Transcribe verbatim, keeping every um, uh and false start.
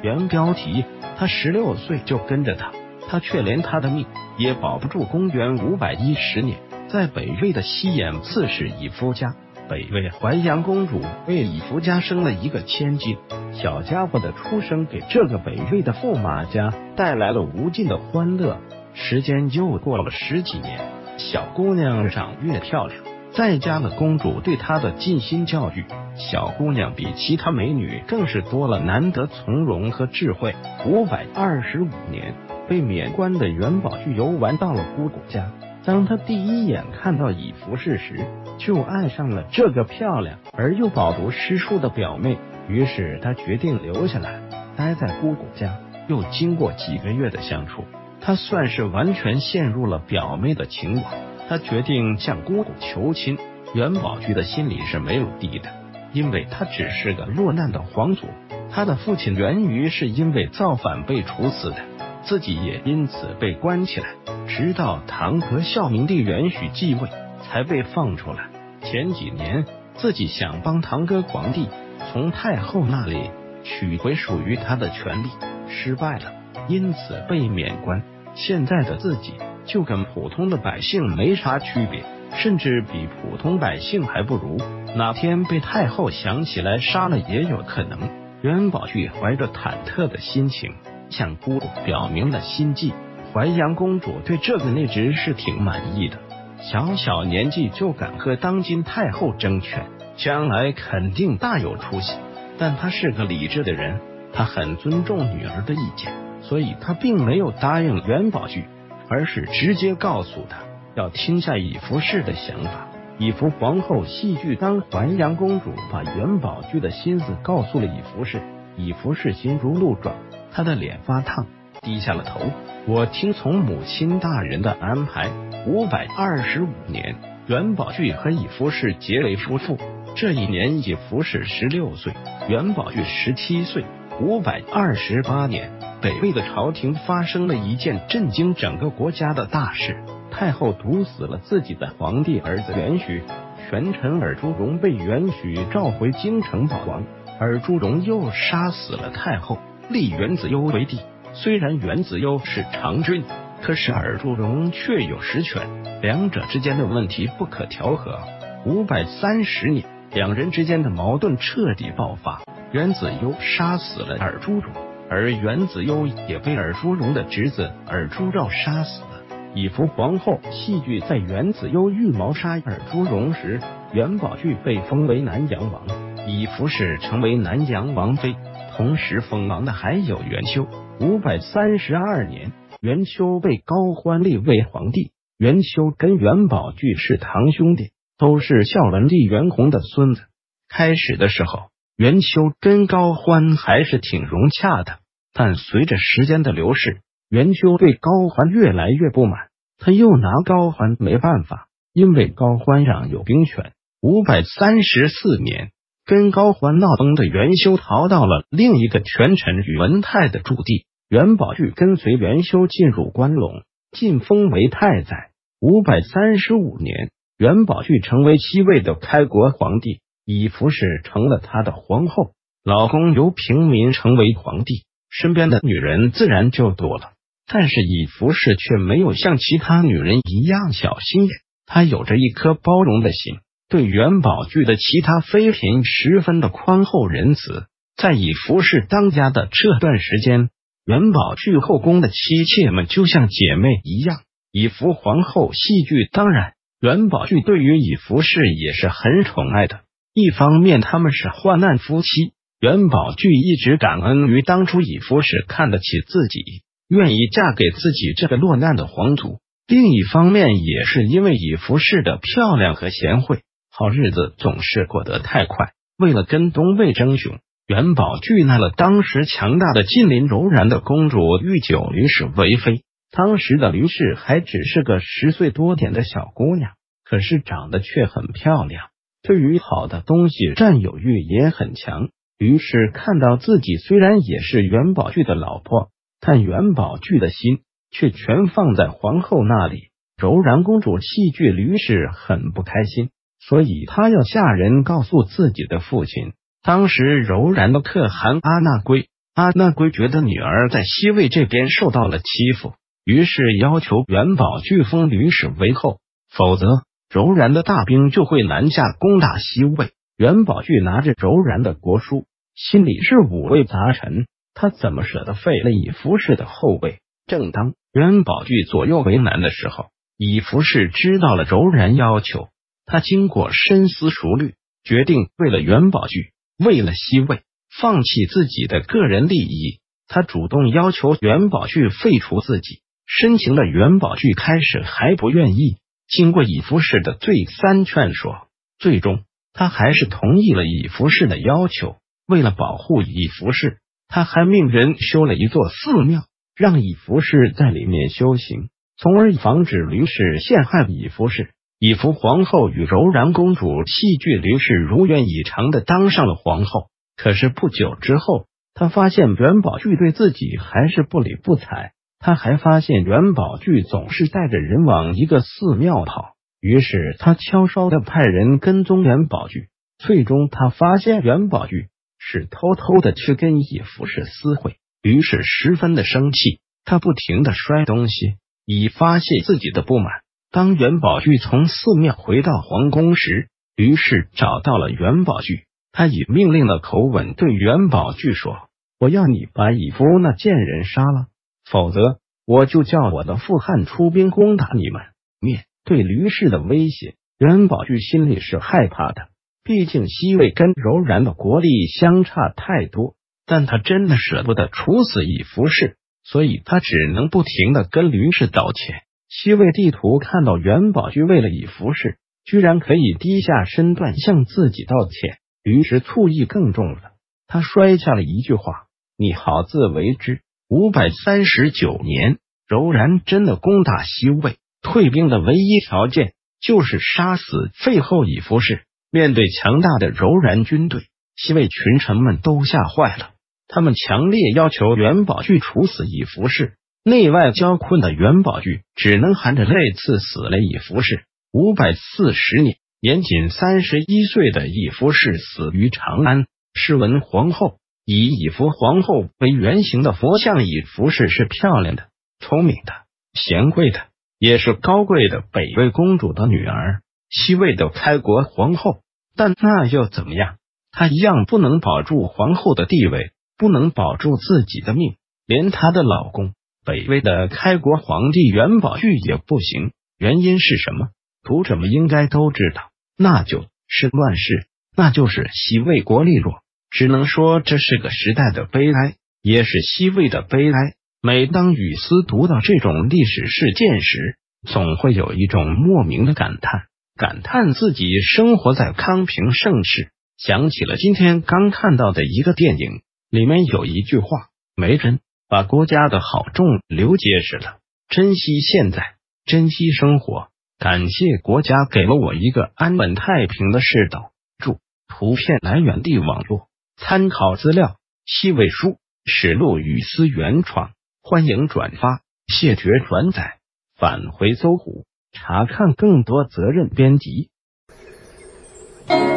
原标题：他十六岁就跟着他，他却连他的命也保不住。公元五百一十年，在北魏的西衍刺史以夫家，北魏淮阳公主为以夫家生了一个千金。小家伙的出生给这个北魏的驸马家带来了无尽的欢乐。时间又过了十几年，小姑娘长越漂亮，再加了公主对她的尽心教育，小姑娘比其他美女更是多了难得从容和智慧。五百二十五年，被免官的元宝炬游玩到了姑姑家。当他第一眼看到以服氏时，就爱上了这个漂亮而又饱读诗书的表妹。于是他决定留下来，待在姑姑家。又经过几个月的相处，他算是完全陷入了表妹的情网。他决定向姑姑求亲。元宝炬的心里是没有底的，因为他只是个落难的皇族，他的父亲元瑜是因为造反被处死的，自己也因此被关起来，直到堂哥孝明帝元许继位才被放出来。前几年自己想帮堂哥皇帝从太后那里取回属于他的权利，失败了，因此被免官。现在的自己就跟普通的百姓没啥区别，甚至比普通百姓还不如。哪天被太后想起来杀了也有可能。元宝炬怀着忐忑的心情向姑姑表明了心迹。淮阳公主对这个内侄是挺满意的，小小年纪就敢和当今太后争权，将来肯定大有出息。但他是个理智的人，他很尊重女儿的意见，所以他并没有答应元宝炬，而是直接告诉他要听下以服氏的想法。以服皇后戏剧当淮阳公主把元宝炬的心思告诉了以服氏，以服氏心如鹿撞，他的脸发烫，低下了头。我听从母亲大人的安排。五百二十五年，元宝炬和以服氏结为夫妇。这一年，以服氏十六岁，元宝炬十七岁。五百二十八年，北魏的朝廷发生了一件震惊整个国家的大事，太后毒死了自己的皇帝儿子元许，权臣尔朱荣被元许召回京城保王，尔朱荣又杀死了太后，立元子攸为帝。虽然元子攸是长君，可是尔朱荣却有实权，两者之间的问题不可调和。五百三十年，两人之间的矛盾彻底爆发，元子攸杀死了尔朱荣，而元子攸也被尔朱荣的侄子尔朱兆杀死了。以服皇后戏剧在元子攸预谋杀尔朱荣时，元宝炬被封为南阳王，以服氏成为南阳王妃，同时封王的还有元修。五百三十二年，元修被高欢立为皇帝。元修跟元宝炬是堂兄弟，都是孝文帝元宏的孙子。开始的时候，元修跟高欢还是挺融洽的，但随着时间的流逝，元修对高欢越来越不满，他又拿高欢没办法，因为高欢掌有兵权。五百三十四年，跟高欢闹崩的元修逃到了另一个权臣宇文泰的驻地，元宝炬跟随元修进入关陇，晋封为太宰。五百三十五年，元宝炬成为西魏的开国皇帝，以服氏成了他的皇后，老公由平民成为皇帝，身边的女人自然就多了。但是以服氏却没有像其他女人一样小心眼，她有着一颗包容的心，对元宝炬的其他妃嫔十分的宽厚仁慈。在以服氏当家的这段时间，元宝炬后宫的妻妾们就像姐妹一样。以服皇后戏剧当然，元宝炬对于以服氏也是很宠爱的。一方面他们是患难夫妻，元宝炬一直感恩于当初以服氏看得起自己，愿意嫁给自己这个落难的皇族。另一方面也是因为以服氏的漂亮和贤惠，好日子总是过得太快。为了跟东魏争雄，元宝炬纳了当时强大的近邻柔然的公主御九吕氏为妃。当时的吕氏还只是个十岁多点的小姑娘，可是长得却很漂亮，对于好的东西占有欲也很强。吕氏看到自己虽然也是元宝炬的老婆，但元宝炬的心却全放在皇后那里。柔然公主戏剧吕氏很不开心，所以她要下人告诉自己的父亲。当时柔然的可汗阿那圭阿那圭觉得女儿在西魏这边受到了欺负，于是要求元宝炬封吕氏为后，否则柔然的大兵就会南下攻打西魏。元宝炬拿着柔然的国书，心里是五味杂陈，他怎么舍得废了以服氏的后位？正当元宝炬左右为难的时候，以服氏知道了柔然要求，他经过深思熟虑，决定为了元宝炬，为了西魏，放弃自己的个人利益。他主动要求元宝炬废除自己，申请了元宝炬开始还不愿意，经过以服氏的再三劝说，最终他还是同意了以服氏的要求。为了保护以服氏，他还命人修了一座寺庙，让以服氏在里面修行，从而防止吕氏陷害以服氏。以服皇后与柔然公主戏剧吕氏如愿以偿的当上了皇后。可是不久之后，他发现元宝炬对自己还是不理不睬，他还发现元宝炬总是带着人往一个寺庙跑，于是他悄悄的派人跟踪元宝炬。最终他发现元宝炬是偷偷的去跟以服氏私会，于是十分的生气，他不停的摔东西以发泄自己的不满。当元宝炬从寺庙回到皇宫时，于是找到了元宝炬，他以命令的口吻对元宝炬说：我要你把以服那贱人杀了，否则我就叫我的父汉出兵攻打你们。面对吕氏的威胁，元宝炬心里是害怕的，毕竟西魏跟柔然的国力相差太多，但他真的舍不得处死以服氏，所以他只能不停的跟吕氏道歉。西魏地图看到元宝炬为了以服氏，居然可以低下身段向自己道歉，于是醋意更重了。他摔下了一句话：你好自为之。五百三十九年，柔然真的攻打西魏，退兵的唯一条件就是杀死废后以服氏。面对强大的柔然军队，西魏群臣们都吓坏了，他们强烈要求元宝炬处死以服氏。内外交困的元宝炬只能含着泪赐死了以服氏。五百四十年，年仅三十一岁的以服氏死于长安。诗文皇后，以以服皇后为原型的佛像以服氏是漂亮的、聪明的、贤惠的，也是高贵的北魏公主的女儿，西魏的开国皇后。但那又怎么样？她一样不能保住皇后的地位，不能保住自己的命，连她的老公北魏的开国皇帝元宝炬也不行。原因是什么？读者们应该都知道，那就是乱世，那就是西魏国力弱。只能说这是个时代的悲哀，也是西魏的悲哀。每当雨丝读到这种历史事件时，总会有一种莫名的感叹，感叹自己生活在康平盛世。想起了今天刚看到的一个电影，里面有一句话：没人把国家的好处留结实了，珍惜现在，珍惜生活，感谢国家给了我一个安稳太平的世道。注：图片来源地网络，参考资料：西魏书史录雨丝原创，欢迎转发，谢绝转载，返回搜狐查看更多责任编辑。